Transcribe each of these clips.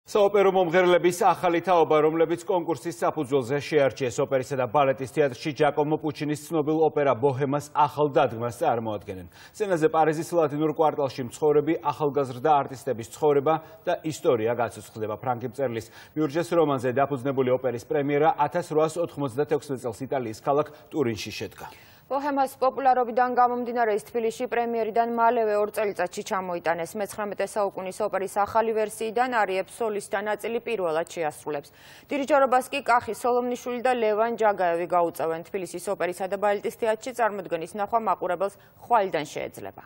საოპერო მომღერლების ახალი თაობა, რომლებიც კონკურსის საფუძველზე შეარჩიეს ოპერისა და ბალეტის თეატრში ჯაკომო პუჩინის ცნობილ ოპერა ბოჰემას ახალ დადგმას წარმოადგენენ. სცენაზე პარიზის ლათინურ კვარტალში მცხოვრები ახალგაზრდა არტისტების ცხოვრება და ისტორია გაცოცხლდება. ფრანკი მწერლის მიურჯეს რომანზე დაფუძნებული ოპერის პრემიერა 1896 წელს იტალიის ქალაქ ტურინში შედგა. ბოჰემას პოპულარობიდან გამომდინარე ის თბილისში პრემიერიდან მალევე 2 წელიწადში ჩამოიტანეს. 19 საუკუნის ოპერის ახალი ვერსიიდან არიებს სოლისტთა ნაწილი პირველად შეასრულებს. დირიჟორობას კი კახი სოლომნიშვილი და ლევან ჯაგაევი გაუწევენ. თბილისის ოპერისა და ბალეტის თეატრში წარმოდგენის ნახვა მაყურებელს ხვალიდან შეეძლება.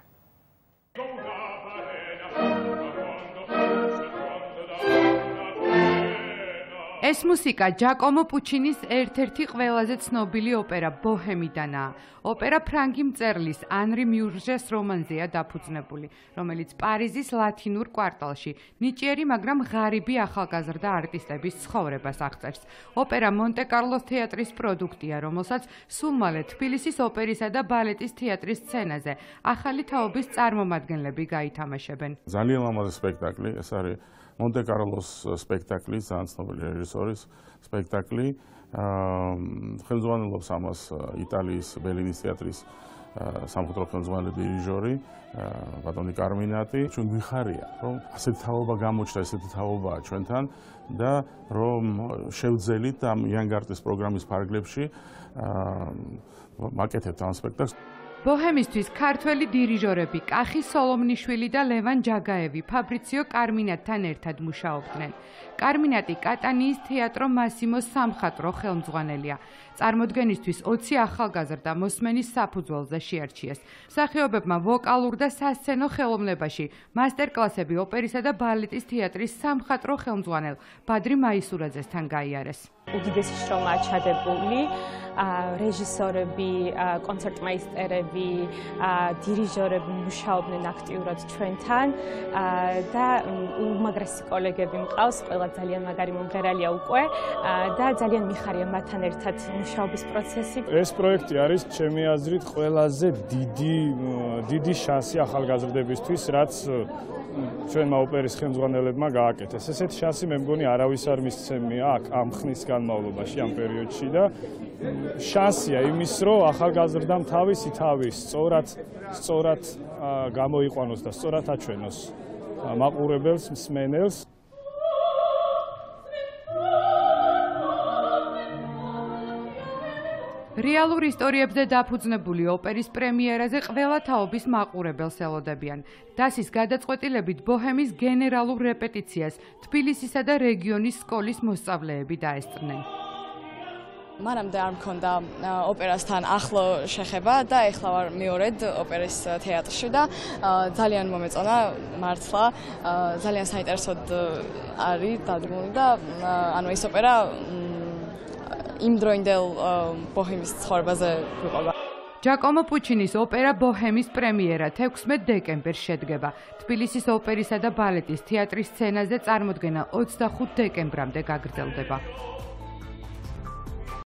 ეს მუსიკა ჯაკომო პუჩინის ერთ-ერთი ყველაზე ცნობილი ოპერა ბოჰემიდანაა. ოპერა ფრანკი მწერლის ანრი მიურჟეს რომანზეა დაფუძნებული, რომელიც პარიზის ლათინურ კვარტალში ნიჭიერი, მაგრამ ღარიბი ახალგაზრდა არტისტების ცხოვრებას აღწერს. ოპერა მონტე-კარლოს თეატრის პროდუქტია, რომელსაც სულ მალე თბილისის ოპერისა და ბალეტის თეატრის სცენაზე ახალი თაობის წარმომადგენლები გაითამაშებენ. ძალიან ლამაზი სპექტაკლი, ეს არის მონტე-კარლოს სპექტაკლი, ძალიან ცნობილი რეჟისორის სპექტაკლი. ხელმძღვანელობს ამას იტალიის ბელინის თეატრის სამხატვრო ხელმძღვანელი დირიჟორი ბატონი კარმინატი. ჩვენ გვიხარია, რომ ასეთი თაობა გამოჩნდა, ესეთი თაობაა ჩვენთან და რომ შევძელით ამ იანგარტის პროგრამის ფარგლებში მაკეთებთ ამ სპექტაკლს. ბოჰემისთვის ქართველი დირიჟორები კახი სოლომნიშვილი და ლევან ჯაგაევი ფაბრიციო კარმინატთან ერთად მუშაობდნენ. კარმინატი კატანიის თეატრო მასიმოს სამხატვრო ხელმძღვანელია. წარმოდგენისთვის 20 ახალგაზრდა მოსმენის საფუძველზე შეარჩიეს. მსახიობებმა ვოკალურ და სასცენო ხელოვნებაში მასტერკლასები ოპერისა და ბალეტის თეატრის სამხატვრო ხელმძღვანელ ბადრი მაისურაძესთან გაიარეს. უდიდესი შრომაა ჩადებული, რეჟისორები, კონცერტმაისტერები, დირიჟორები მუშაობდნენ აქტიურად ჩვენთან და უმაგრესი კოლეგები მყავს, ყველა ძალიან მაგარი მომღერალია უკვე და ძალიან მიხარია მათთან ერთად მუშაობის პროცესი. ეს პროექტი არის ჩემი აზრით ყველაზე დიდი შანსი ახალგაზრდებისთვის, რაც ჩვენმა ოპერის ხელმძღვანელებმა გააკეთეს. ესეთი შანსი მე მგონი არავის არ მისცემია აქ ამ ხნის განმავლობაში, ამ პერიოდში და შანსია იმის, რომ ახალგაზრდამ თავისი თავის სწორად გამოიყვანოს და სწორად აჩვენოს მაყურებელს, მსმენელს. რეალურ ისტორიებზე დაფუძნებული ოპერის პრემიერაზე ყველა თაობის მაყურებელს ელოდებიან. დასის გადაწყვეტილებით ბოჰემის გენერალურ რეპეტიციას თბილისისა და რეგიონის სკოლის მოსწავლეები დაესწრნენ. მანამდე არ მქონდა ოპერასთან ახლო შეხება და ეხლა ვარ მეორედ ოპერის თეატრში და ძალიან მომეწონა მართლა, ძალიან საინტერესოდ არის დადგმული და ანუ ეს ოპერა იმდროინდელ ბოჰემის ცხოვრებაზე გვიყვება. ჯაკომო პუჩინის ოპერა ბოჰემის პრემიერა 16 დეკემბერს შედგება. თბილისის ოპერისა და ბალეტის თეატრის სცენაზე წარმოდგენა 25 დეკემბრამდე გაგრძელდება.